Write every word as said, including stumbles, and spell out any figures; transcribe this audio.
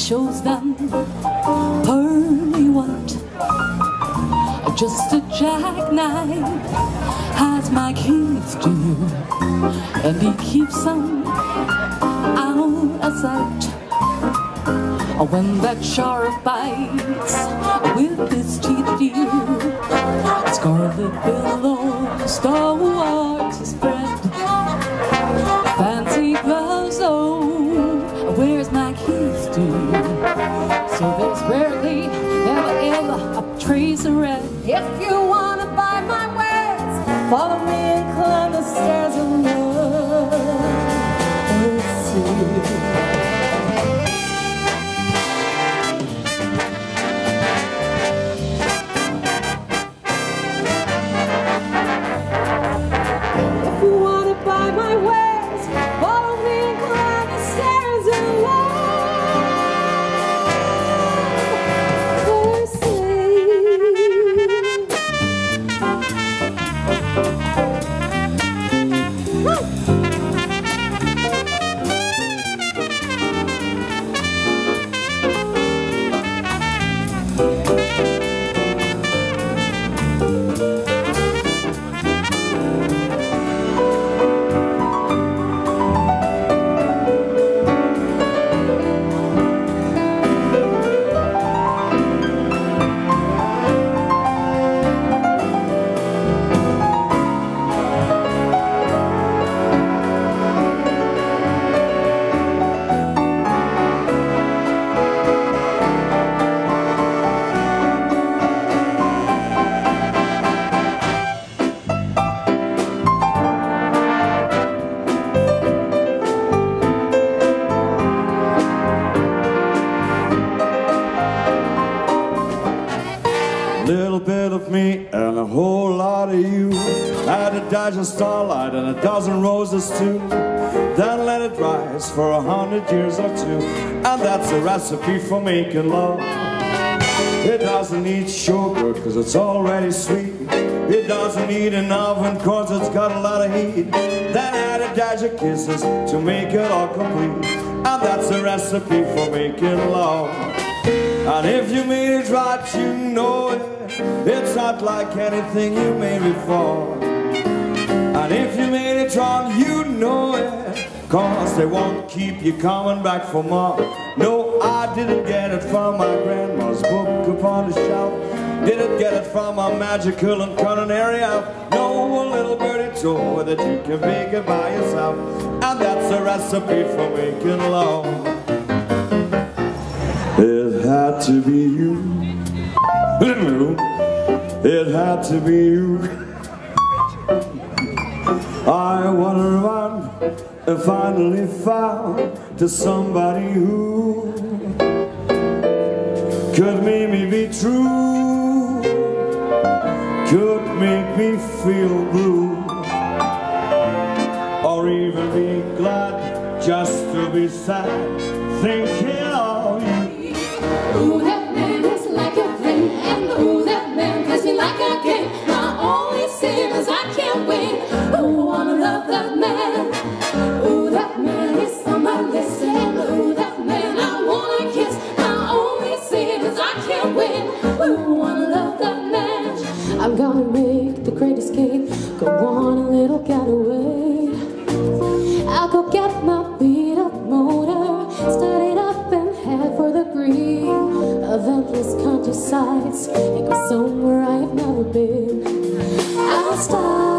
shows them pearly white. Just a jackknife has my keys to you, and he keeps them out of sight. When that shark bites with his teeth, dear, scarlet billows towards his spread. Fancy gloves, oh, where's my keys to you? So there's rarely, never ever a trace of red. If you wanna buy my wares, follow me and climb the stairs of love. Let's see. Little bit of me and a whole lot of you. Add a dash of starlight and a dozen roses too. Then let it rise for a hundred years or two. And that's a recipe for making love. It doesn't need sugar cause it's already sweet. It doesn't need an oven cause it's got a lot of heat. Then add a dash of kisses to make it all complete. And that's a recipe for making love. And if you made it right, you know it. It's not like anything you made before. And if you made it wrong, you know it. Cause they won't keep you coming back for more. No, I didn't get it from my grandma's book upon the shelf. Didn't get it from a magical and culinary elf. No, a little birdie told me that you can make it by yourself. And that's a recipe for making love. It had to be you. It had to be you. I wanted to run and finally found to somebody who could make me be true, could make me feel blue, or even be glad just to be sad thinking of you. Ooh, that man is like a friend, and ooh, that man plays me like a king. My only sin is I can't win. Ooh, I wanna love that man. Ooh, that man is on my list, and ooh, that man I wanna kiss. My only sin is I can't win. Ooh, I wanna love that man. I'm gonna make the great escape, go on a little getaway. I'll go get my beat up motor, start it up and head for the green of endless countrysides, and go somewhere I have never been. I'll start